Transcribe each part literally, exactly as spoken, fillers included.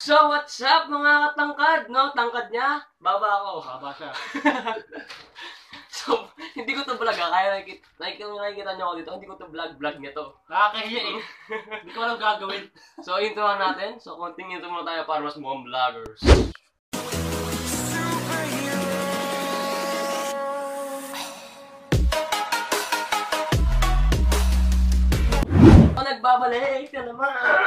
So, what's up mga katangkad? No, tangkad niya? Baba ako. Baba siya. So, hindi ko to vlog ha. Kaya nakikita, nakikita, nakikita niyo ako dito. Hindi ko to vlog, vlog niya to. Nakakahiya eh. Hindi ko alam gagawin. So, intro natin. So, konting intro muna tayo para mas mukhang vloggers. Oh, nagbabalik ka naman.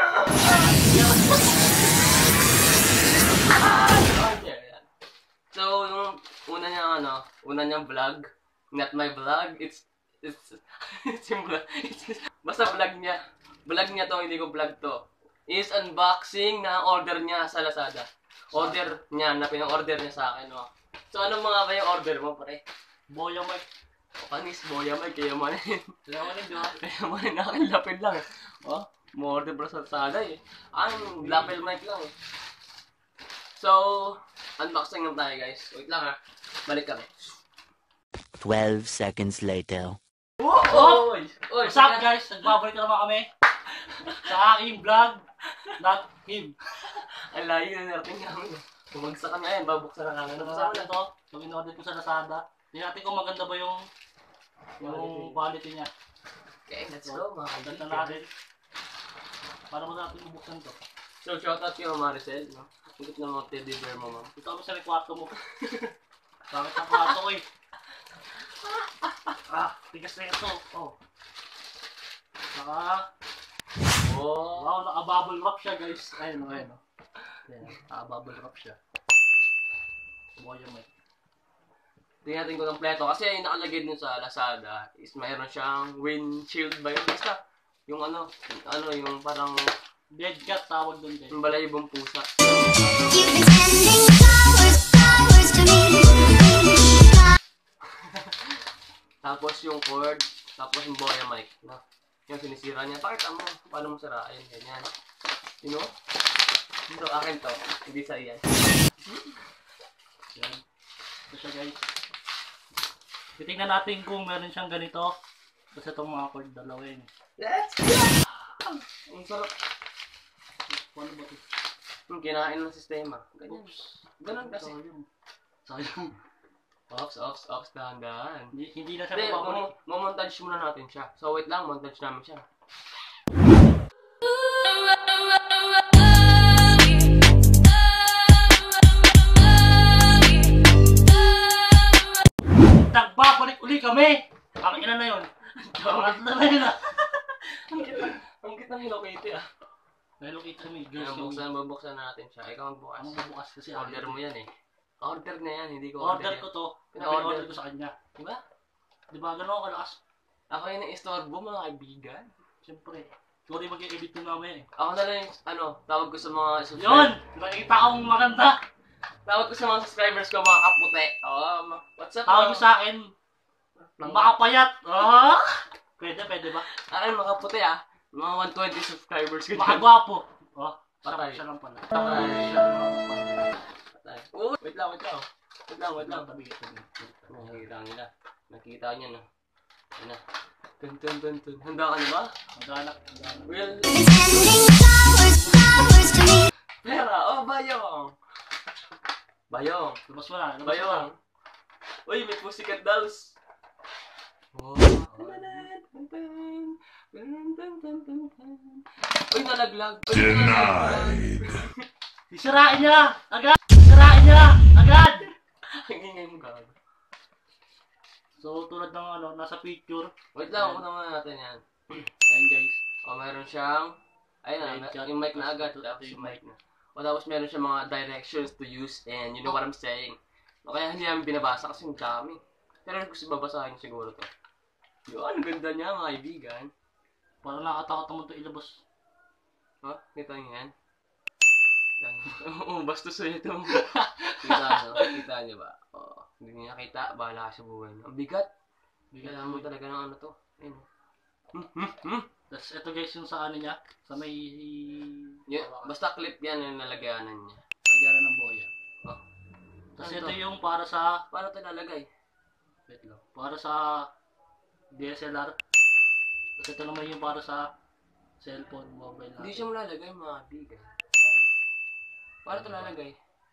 So, yung una niyang ano, una niyang vlog, not my vlog, it's, it's, it's yung vlog, it's, basta vlog niya, vlog niya to, hindi ko vlog to, is unboxing na order niya sa Lazada. Order niya, na pinang-order niya sa akin, no. So, ano mga ba yung order mo, pare? Boya Mike. O, kanis, boya, may kaya manin. Kaya manin, di ba? Kaya manin, akin, lapid lang. Oh, mo order para sa Lazada eh. Ang lapel mic lang eh. So, unboxing lang tayo guys. Wait lang ha. Balik kami. twelve seconds later. Oh! Oy! Oy! What's up guys? Nagbabalik na naman kami sa aking vlog. Not him. Ang layo na narating namin. Bumagsak kami ngayon. Babuksan na namin. Ano sa akin ito? Pag in-order ko sa Lazada. Tingnan natin kung maganda ba yung yung quality niya. Okay, let's go mga Ganda kaibigan. natin. Para mo natin bubuksan to. So, shoutout kay Mama Maricel. No? Higit na mga teddy bear mo, ma'am. Ito kami sa kwarto mo. Bakit ang kwarto ko eh? Ah, tigas na ito. Oh. Naka, Oh! wow, naka-bubble wrap siya guys. Ayun o, ayun o. Ayan, naka-bubble wrap siya. Boya Mike. Tingnan natin kung kompleto. Kasi yung nakalagay dun sa Lazada is mayroon siyang windshield ba yun? Basta, yung ano, yung, ano, yung parang Dead cat tawag doon guys. yung balayibong pusa. You've been sending flowers, flowers to me. Tapos yung cord, tapos yung boya mic. No? Yung sinisira niya. Pakita mo, paano mo sirain, ganyan. You know? So, akin to. Hindi sa iyan. Yan. Ito siya guys. Titingnan natin kung meron siyang ganito. Tapos itong mga cord dalawa yun. Let's go! Ang sarap. Paano ba ito? Yung kinain ng sistema. Ganyan. Oops. Ganun kasi. Sayang. Sayang. Ops, ops, ops, dahan-dahan. Hindi, hindi na siya Hindi, mababalik. mamo- mamontage muna natin siya. So, wait lang, montage namin siya. Nagbabalik uli kami! Ang ina na yun. Ang ina na yun ah. Ang kita, ang kita ng Hello Kitty ah. Hello kita kami. Girls Ayan, yung buksan, babuksan natin siya. Ikaw magbukas. ang bubukas kasi Order mo yan eh. Order na yan, hindi ko Order order ko yan. to. Pina-order. Pina-order ko sa kanya. Diba? Di ba gano'n ako kalakas? Ako yung na-istorbo mga kaibigan. Siyempre. Sorry mag-i-edit ko namin eh. Ako na lang yung, ano, tawag ko sa mga Yun! subscribers. Nakikita akong maganda. Tawag ko sa mga subscribers ko, mga kaputi. Oo, ma- what's up? Tawag ko mga- sa akin. Makapayat. Ah! Pwede, pwede ba? Akin, mga kaputi ah. Mga one twenty subscribers ko. Makagwapo. Oh, Patay. siya lang pala. Patay. Siya lang pala. Patay. Oh, wait lang, wait lang. Wait lang, wait lang. Tabi, tabi. Nakikita nila. Nakikita niya na. Yan na. Tun tun tun tun. Handa ka na ba? Maganak. Maganak. Well, You've been sending flowers, flowers to me. pera. Oh, bayong. Bayong. Labas mo na. Labas mo na. Bayong. Uy, may Pussycat Dolls. Oh. Uy, nalaglag. Uy, Denied. Sisirain niya! Agad! Sisirain niya! Agad! Ang ingay mo gago. So, tulad ng ano, nasa picture. Wait lang, una muna natin yan. Ayan guys. O, mayroon siyang, ayun na, Mic, yung mic na agad. ito, Tapos ito yung yung mic na. O, tapos meron siyang mga directions to use and you know what I'm saying. O, kaya hindi namin binabasa kasi yung dami. Pero gusto babasahin siguro to. Yun, ganda niya mga kaibigan. Parang nakatakot naman ito ilabas. Ha? Kita niyo yan? Yan. Oo, bastos na ito. Kita niyo? Kita niyo ba? Oo. Hindi niyo nakita, bahala ka sa buhay niyo. Ang bigat. Kailangan mo talaga ng ano to. Ayun. Hmm, hmm, hmm. Tapos ito guys yung sa ano niya. Sa may... Yun, basta clip yan yung nalagayanan niya. Lagyan ng boya. Oh. Tapos Ano ito to? yung para sa... Paano ito nalagay? Wait lang. Para sa D S L R. Tapos ito naman yung para sa cellphone, mobile natin. Hindi siya malalagay mga bigan. Paano ito lalagay?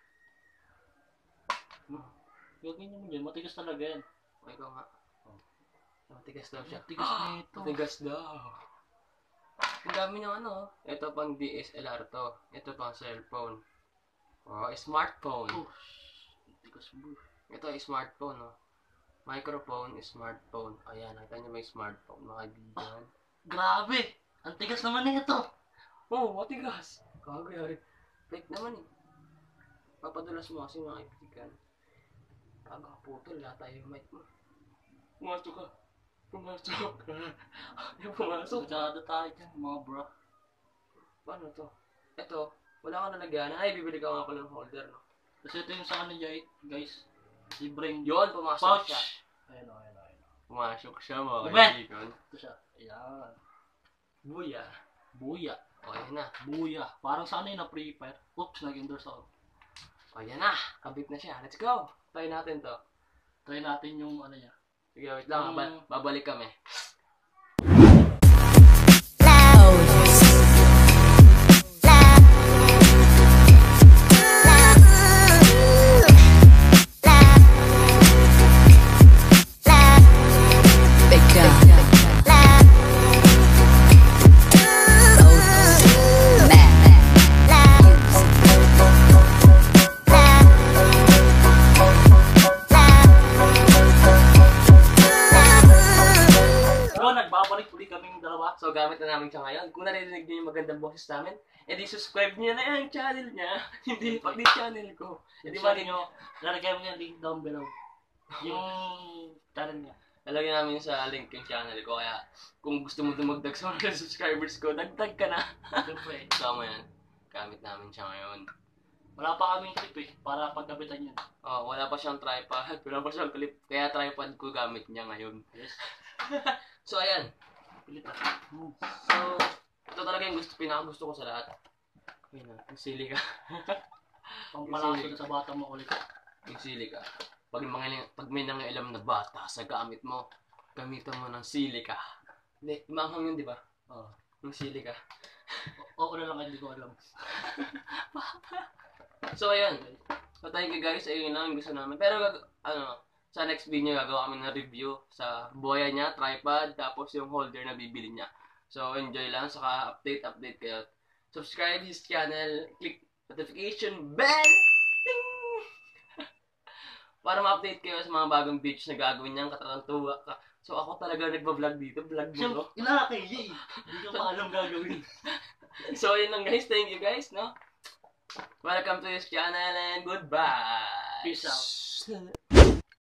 Gagawin mo dyan, matigas talaga yan. Okay ko nga. Matigas daw siya. Matigas nito. Matigas daw. Ang dami ng ano. Ito pang D S L R to. Ito pang cellphone. Oh, smartphone. Oh, matigas mo. Ito ay smartphone, no? Microphone, smartphone. Ayan, nakita niyo may smartphone, mga kaibigan. Grabe! Ang tigas naman nito. Oh, matigas. Kagayari. Fake naman eh. Papadulas mo kasi mga kaibigan. Pagkaputol, lahat tayo yung mic mo. Pumasok ka. Pumasok ka. Yung pumasok. Masyado tayo dyan, mga bro. Paano to? Ito, wala ka nalagyan. Ay, bibili ka nga pala ng holder, no? Kasi ito yung sa kanila, guys. Libreng Yun, pumasok pouch. siya. Ayun o, ayun o, ayun o. Pumasok siya, mga Uwe! kaibigan. Ito siya. Ayan. Buya. Buya. O, yan na. Buya. Parang sa ano yun na Free Fire. Oops, nag-endorse ako. O, yan na. Kabit na siya. Let's go. Try natin to. Try natin yung ano niya. Sige, wait lang. Ba- babalik kami. So, gamit na namin siya ngayon. Kung narinig niyo yung magandang boses namin, edi subscribe niyo na yung channel niya. Hindi, pag di channel ko. Edi Hindi ba ba nyo, lalagay mo yung link down below. Yung channel niya. lalagyan namin sa link yung channel ko. Kaya, kung gusto mo dumagdag sa mga subscribers ko, dagdag ka na. Siyempre. Tama yan. Gamit namin siya ngayon. Wala pa kaming clip eh, para pagkabitan yun. Oh, wala pa siyang tripod. Wala pa siyang clip. Kaya tripod ko gamit niya ngayon. Yes. So, ayan. Pilitan. So, ito talaga yung gusto, pinakagusto ko sa lahat. Ayun na, yung sili ka. Pampalaso na sa bata mo ulit. Yung sili ka. Pag, mga, pag may nangailam na bata sa gamit mo, gamitan mo ng sili ka. Hindi, maanghang yun, di ba? Oo. Oh, yung sili ka. Oo na lang, hindi ko alam. So, ayan. So, thank you guys. Ayun lang yung gusto namin. Pero, ano, sa next video, gagawa kami ng review sa buhaya niya, tripod, tapos yung holder na bibili niya. So, enjoy lang. Saka, update, update kayo. Subscribe his channel. Click notification bell. Ding! Para ma-update kayo sa mga bagong beach na gagawin niyang katarantuwa ka. So, ako talaga nagbablog dito. Vlog mo, no? Inakakaya eh. Hindi ko pa alam gagawin. So, yun lang guys. Thank you guys, no? Welcome to his channel and goodbye. Peace out.